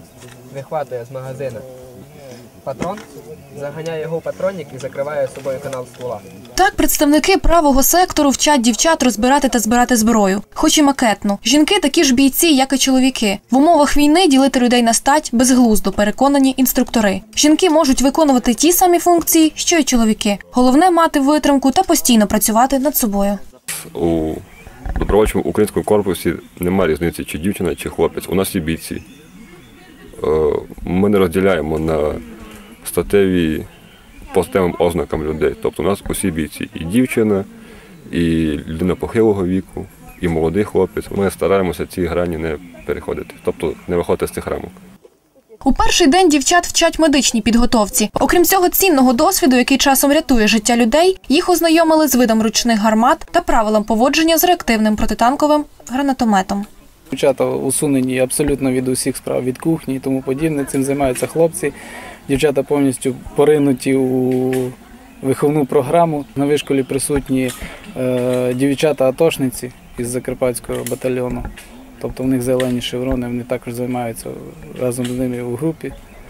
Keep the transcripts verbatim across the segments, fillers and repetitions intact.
вихватує з магазина патрон, заганяє його в патронник і закриває собою канал ствола. Так представники правого сектору вчать дівчат розбирати та збирати зброю, хоч і макетну. Жінки такі ж бійці, як і чоловіки. В умовах війни ділити людей на стать безглуздо, переконані інструктори. Жінки можуть виконувати ті самі функції, що й чоловіки. Головне – мати витримку та постійно працювати над собою. У добровольчому українському корпусі немає різниці, чи дівчина, чи хлопець. У нас є бійці. Ми не розділяємо на статеві по статевим ознакам людей. Тобто у нас усі бійці. І дівчина, і людина похилого віку, і молодий хлопець. Ми стараємося ці грані не переходити. Тобто не виходити з цих рамок. У перший день дівчат вчать медичній підготовці. Окрім цього цінного досвіду, який часом рятує життя людей, їх ознайомили з видом ручних гармат та правилам поводження з реактивним протитанковим гранатометом. Дівчата усунені абсолютно від усіх справ, від кухні і тому подібне. Цим займаються хлопці. Дівчата повністю поринуті у виховну програму. На вишколі присутні е, дівчата-атошниці із Закарпатського батальйону. Тобто в них зелені шеврони, вони також займаються разом з ними у групі.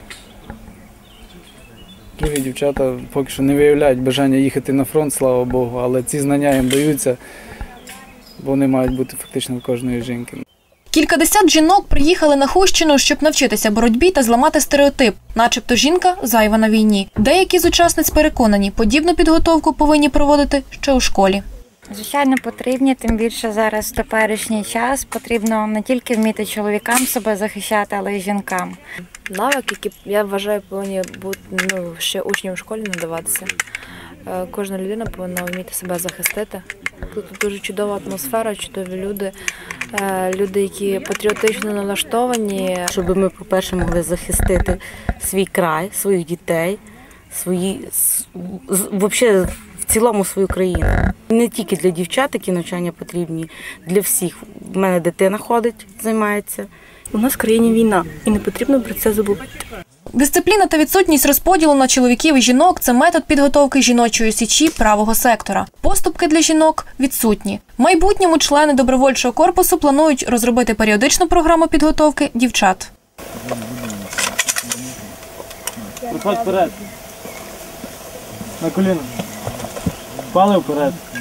Другі дівчата поки що не виявляють бажання їхати на фронт, слава Богу, але ці знання їм даються, бо вони мають бути фактично в кожної жінки. Кількадесят жінок приїхали на Хустщину, щоб навчитися боротьбі та зламати стереотип, начебто жінка зайва на війні. Деякі з учасниць переконані, подібну підготовку повинні проводити ще у школі. Звичайно, потрібні, тим більше зараз в теперішній час потрібно не тільки вміти чоловікам себе захищати, але й жінкам. Навик, які, я вважаю, повинні бути ну, ще учням в школі надаватися. Кожна людина повинна вміти себе захистити. Тут дуже чудова атмосфера, чудові люди, люди, які патріотично налаштовані. Щоб ми, по-перше, могли захистити свій край, своїх дітей, свої, взагалі, в цілому свою країну. Не тільки для дівчат такі навчання потрібні, для всіх. У мене дитина ходить, займається. У нас в країні війна, і не потрібно про це забувати. Дисципліна та відсутність розподілу на чоловіків і жінок – це метод підготовки жіночої січі правого сектора. Поступки для жінок відсутні. В майбутньому члени добровольчого корпусу планують розробити періодичну програму підготовки дівчат. Виходь вперед. На коліна. Пали вперед.